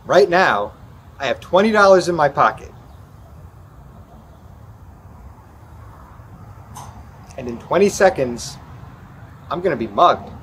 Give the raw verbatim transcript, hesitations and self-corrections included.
Right now, I have twenty dollars in my pocket. And in twenty seconds, I'm going to be mugged.